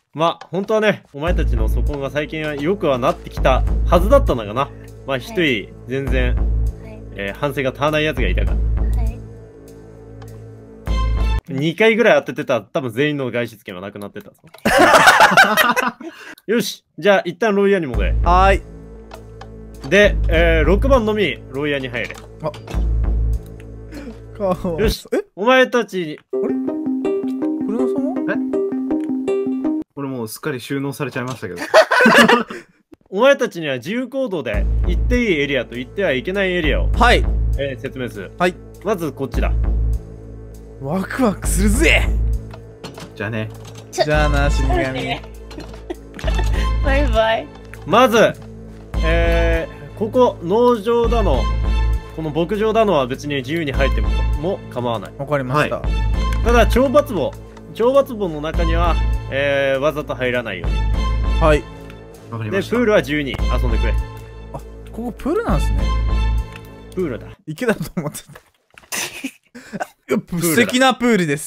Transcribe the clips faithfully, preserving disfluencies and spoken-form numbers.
まあ本当はね、お前たちの素行が最近は良くはなってきたはずだったんだがな。まあ一人全然、はい、えー、反省が足らないやつがいたから。はい、にかいぐらい当ててたら多分全員の外出権はなくなってたぞ。よし、じゃあ一旦牢屋に戻れ。 はーい。 で、えー、ろくばんのみ牢屋に入れ。あ、よし、え、お前たちに。あれ、 これの様？ え、俺もうすっかり収納されちゃいましたけど。 お前たちには自由行動で行っていいエリアと行ってはいけないエリアを、 はい、 えー、説明する。 はい。 まずこっちだ。 ワクワクするぜ。 じゃあね。 じゃあな、死神。 バイバイ。 まず、えー、ここ農場だのこの牧場だのは別に自由に入ってもも構わない。 わかりました。はい、 ただ懲罰棒懲罰棒の中には、えー、わざと入らないように。 はい、 わかりました。でプールは自由に遊んでくれ。 あ、ここプールなんですね。 プールだ。 池だと思ってた。素敵なプールです。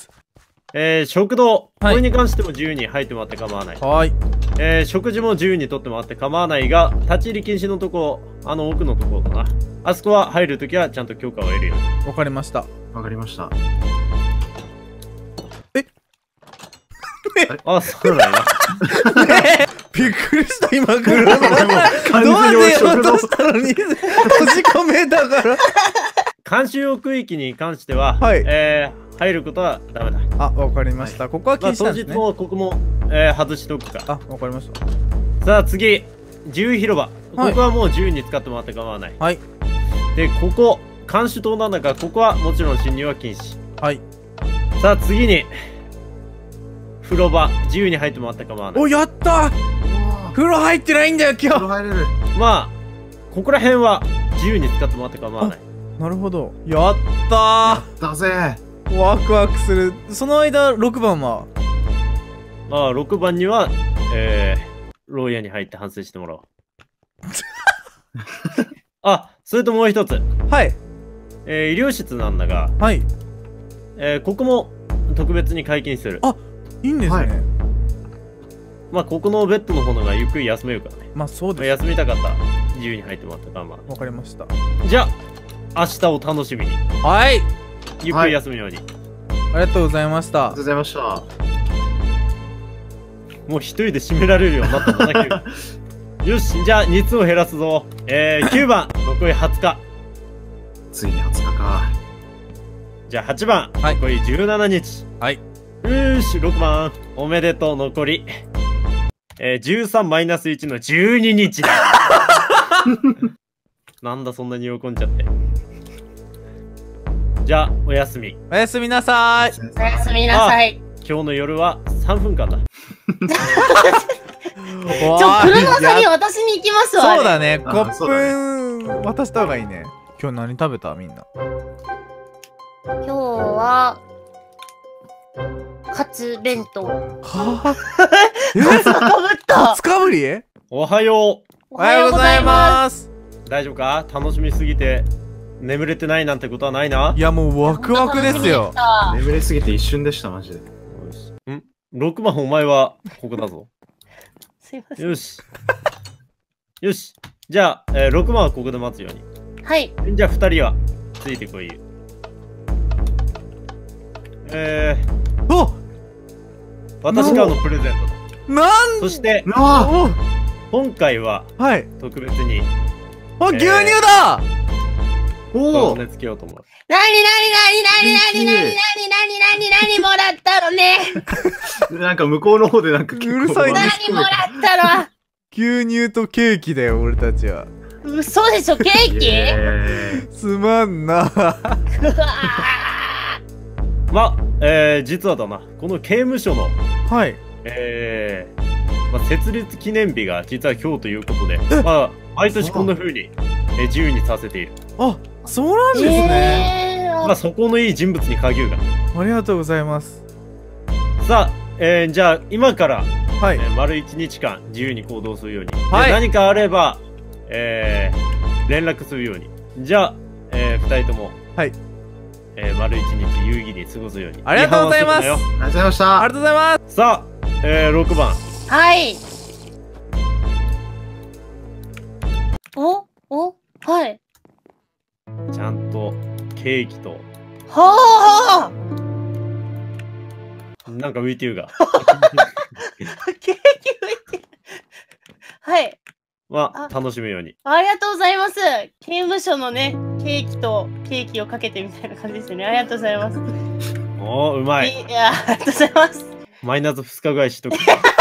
えー、食堂、はい、これに関しても自由に入ってもらって構わない。 はい。 えー、食事も自由にとってもらって構わないが、立ち入り禁止のところ、あの奥のところだな。あそこは入るときはちゃんと許可を得るように。 わかりました。 わかりました。 えあ、そうだよな。 びっくりした、今から。ドアで落としたのに、閉じ込めたから。 監視用区域に関しては、はい、えー、入ることはダメだ。 あ、わかりました。はい、ここは禁止なんですね。 まあ、当日もここも、えー、外しとくか。 あ、わかりました。 さあ次、自由広場。はい、ここはもう自由に使ってもらって構わない。はい。で、ここ、監視塔なんだが、ここはもちろん侵入は禁止。はい。さあ次に、風呂場、自由に入ってもらって構わない。 お、やったー！風呂入ってないんだよ、今日。風呂入れる。 まあ、ここら辺は自由に使ってもらって構わない。 なるほど。やったー。 やったぜ。 ワクワクする。その間、ろくばんはまあ、ろくばんには、えー、牢屋に入って反省してもらおう。あ、それともう一つ。はい。えー、医療室なんだが、はい。えー、ここも特別に解禁する。 あ、いいんですね。はい、 まあ、ここのベッドの方がゆっくり休めるからね。 まあ、そうです、ね。 休みたかったら自由に入ってもらったから、まあ。 わかりました。 じゃあ、明日を楽しみに。はい。ゆっくり休むように。はい、 ありがとうございました。 ありがとうございました。 もう一人で締められるようになったんだな、よし、じゃあ、日を減らすぞ。えー、きゅうばん、残りはつか。 ついにはつかか。 じゃあ、はちばん、はい、残りじゅうしちにち。はい。よーし、ろくばん、おめでとう、残り。えー、じゅうさんマイナスいちのじゅうににちだ。なんだ、そんなに喜んじゃって。じゃあ、おやすみ。 おやすみなさーい。 おやすみなさい。 今日の夜はさんぷんかんだ。 ちょ、車先私に行きますわ。 そうだね。コップ渡した方がいいね。今日何食べたみんな。 今日は、カツ弁当。はぁカツかぶった。 カツかぶり？ おはよう。 おはようございます。 大丈夫か？楽しみすぎて眠れてないなんてことはないな。 いやもうワクワクですよ。 眠れすぎて一瞬でしたマジで。 ん？ろくばんお前はここだぞ。 すいません。 よし。よし。じゃあ、えー、ろくばんはここで待つように。 はい。 じゃあふたりはついてこい。えー。 お！ 私からのプレゼントだ。 なんそして、今回は、はい。特別に。 あ、牛乳だ！ おお。ねつけようと思う。 なになになになになになになになになにもらったのね。 なんか向こうの方でなんかうるさいね。 何もらったの？ 牛乳とケーキだよ、俺たちは。 嘘でしょ、ケーキ？ すまんな。 ま、えー、実はだな、この刑務所の、 はい。 えー、まあ、設立記念日が実は今日ということで、まあ、毎年こんな風に、えー、自由にさせている。 あ、そうなんですね。 えー、 まあ、そこのいい人物に限るが。 ありがとうございます。 さあ、えー、じゃあ、今から、 はい。 えー、丸一日間自由に行動するように。はい。何かあれば、えー、連絡するように。じゃあ、えー、二人とも、はい。えー、丸一日有意義に過ごすように。 ありがとうございます。 ありがとうございました。 ありがとうございます。 さあ、 えー、ろくばん。 はい。おおはい。 ちゃんとケーキと。 はあ。 なんか浮いてるが。 ケーキ浮いてる。はい。 まあ、楽しむように。 ありがとうございます。刑務所のね、ケーキとケーキをかけてみたいな感じですよね。ありがとうございます。 おー、うまい。 いや、ありがとうございます。 マイナスふつかぐらいしとく。 お願いだから。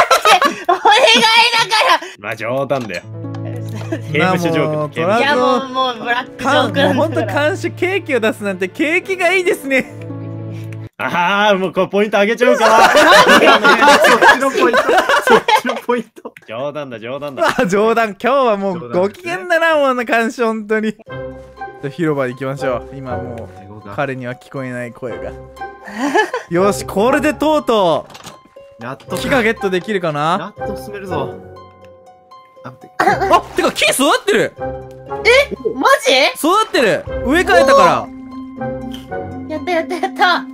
まあ、冗談だよ。刑まあ務所ジョーク。 もういや、もう、もう、ブラックジョークなんほんとだから。 監視ケーキを出すなんてケーキがいいですね。 ああ、もうこれポイント上げちゃうかな。 そっちのポイント。そっちのポイント。 冗談だ、冗談だ。 あ、冗談。今日はもう冗談ですねご機嫌だな、もうな監視、本当に。じゃあ広場行きましょう。今もう彼には聞こえない声が。よし、これでとうとやっとう木がゲットできるかな。 やっと進めるぞ。あ、てあ、てか木育ってる。 マジ育ってる。植え替えたかやったやったやったら。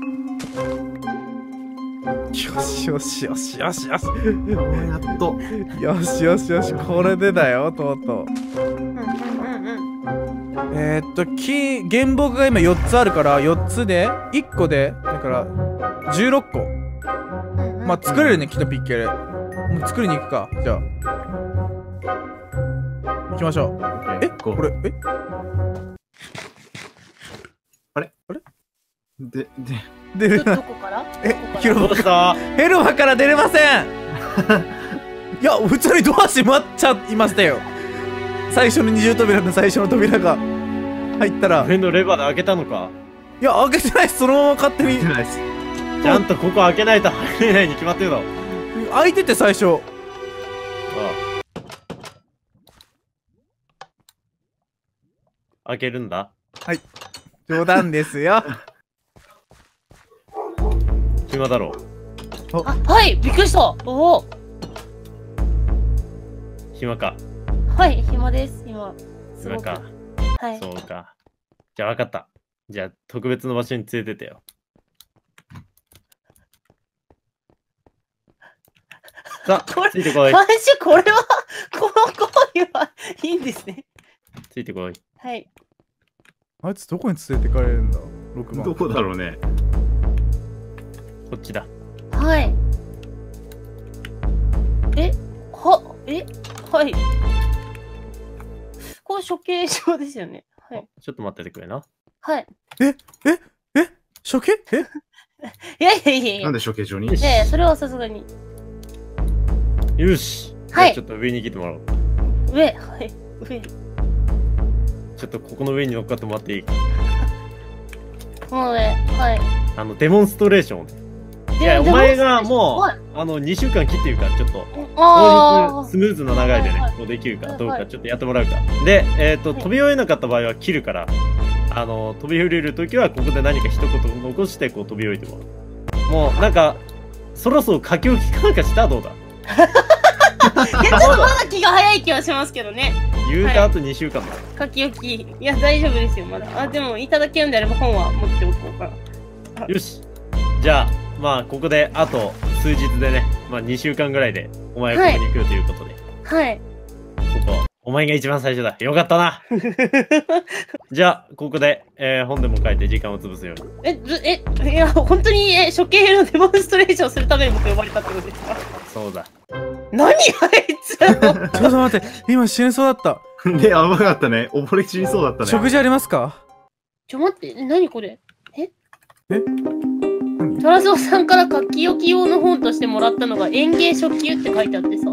よしよしよしよしよし。 やっと。 よしよしよし、これでだよ、とうとう。 うんうんうんうん。 えー、っと、木、原木が今よっつあるから、よっつで、いっこで、だから、じゅうろっこ。まあ、作れるね、木とピッケル。もう作りに行くか、じゃあ。行きましょう。え、これ、えあれあれで、で、 ど、 出るな。 どこからえ、 どこから広場どうしたヘルバから出れませんいや、普通にドア閉まっちゃいましたよ。最初の二重扉の最初の扉が入ったら。 上のレバーで開けたのか。 いや、開けてないっす。そのまま勝手に。 ナイス。 ちゃんとここ開けないと入れないに決まってるだろ。 開いてて最初。 ああ。開けるんだ。 冗談ですよ。 暇だろう。 あ、はい、びっくりした。おお。 暇か。 はい、暇です、今。すごく。 暇か。 はい。 そうか。じゃあ分かった。じゃあ特別な場所に連れてってよ。さあ、 これついてこい。 監視、これは、この行為はいいんですね。 ついてこい。 はい。 あいつどこに連れてかれるんだ ?ろく 番。 どこだろうね。 こっちだ。 はい。えは、えはい。これ処刑場ですよね。はい。 ちょっと待っててくれな。 はい。 えええ処刑えいやいやいやいや。 なんで処刑場によしええ、それはさすがに。 よし。 はいじゃあちょっと上に来てもらおう。 上、はい。上。 ちょっとここの上に乗っかってもらっていいか。 この上、はい。 あの、デモンストレーション。いでや、おで前がもう、 はいあの、にしゅうかん切ってるから、ちょっと、 あ当日スムーズな流れでね、こうできるかどうか、ちょっとやってもらうか。で、えっと、飛び終えなかった場合は切るから、あの、飛び降りるときは、ここで何か一言残して、こう飛び降りてもらう。もう、なんか、そろそろ書き置きかなんかしたらどうだいや、ちょっとまだ気が早い気はしますけどね。 言うたあとにしゅうかんだ。 書き置き。いや、大丈夫ですよ、まだ。あ、でも、いただけるんであれば本は持っておこうかな。 よし。じゃあ、まあ、ここで、あと数日でね、まあ、にしゅうかんぐらいで、お前がここに来るということで。 はい。 ここ、お前が一番最初だ。よかったな。じゃあ、ここで、えー、本でも書いて時間を潰すように。 え、ずえ、いや、本当に、え、処刑のデモンストレーションするために僕呼ばれたってことですか？ そうだ。 何あいつら。 ちょっと待って、今死にそうだった。 ね、やばかったね。溺れ死にそうだったね。 食事ありますか？ ちょ、待って、何これ？ええトラソウさんから書き置き用の本としてもらったのが園芸初級って書いてあってさ。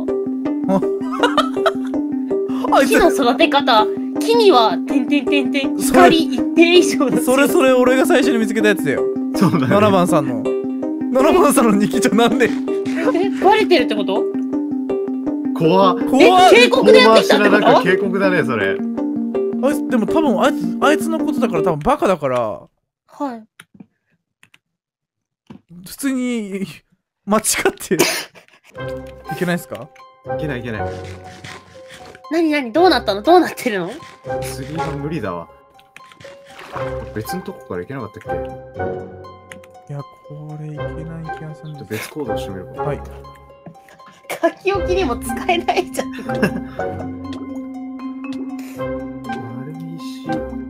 あい木の育て方。木には、てんてんてんてん、光一定以上だ。 それそれ俺が最初に見つけたやつだよ。 そうだね。 ななばんさんの。ななばんさんの日記帳なんでえ、バレてるってこと？ 怖っ。 怖っ。 え、警告でやってきたってこなんかと？ 警告だね、それ。 あいつ、でも多分あいつ、あいつのことだから多分バカだから、 はい。 普通に間違っていけないですか？ いけないいけない。 なになにどうなったの？どうなってるの？ 釣りが無理だわ。別のとこから行けなかったっけ？ いや、これいけない気がするんです。 ちょっと別行動してみるか。 はい。 書き置きにも使えないじゃん。 丸石。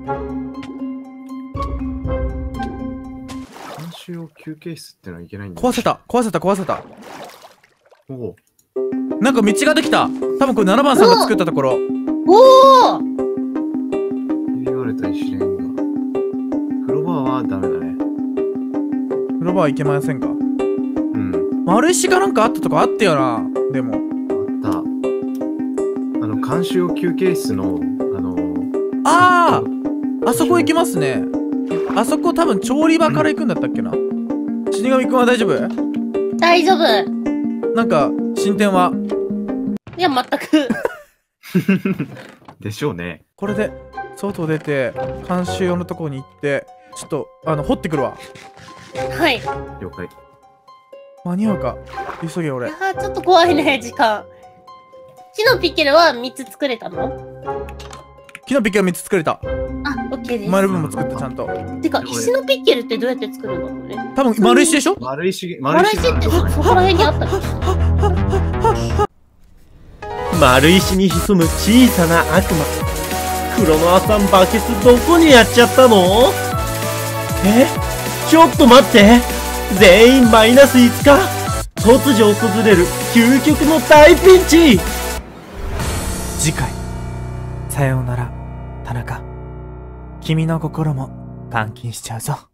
監視用休憩室ってのはいけないんだ。 壊せた壊せた壊せた。 おお。 なんか道ができた。多分これななばんさんが作ったところ。 おお。 ひび割れた石レンガ。風呂場はダメだね。 風呂場はいけませんか。 うん。 丸石がなんかあったとこあったよな。でも。 あった。あの、監視用休憩室の、あのー、 あああそこ行きますね。あそこ多分調理場から行くんだったっけな。死神くんは大丈夫？ 大丈夫。 なんか、進展は？ いや、全く。 でしょうね。 これで、外出て、監視用のところに行って、ちょっと、あの、掘ってくるわ。 はい。 了解。 間に合うか。急げ俺。 いやー、ちょっと怖いね、時間。木のピッケルはみっつ作れたの？ 木のピッケルみっつ作れた。 あ、オッケーです。 丸分も作った、ちゃんと。 てか、石のピッケルってどうやって作るのね？ 多分、丸石でしょ？ 丸石、 丸石ってそこら辺にあったの？ 丸石に潜む小さな悪魔。クロノアさんバケツどこにやっちゃったの？え？ちょっと待って、全員マイナスいつか。突如訪れる究極の大ピンチ。 次回、さようなら田中。君の心も監禁しちゃうぞ。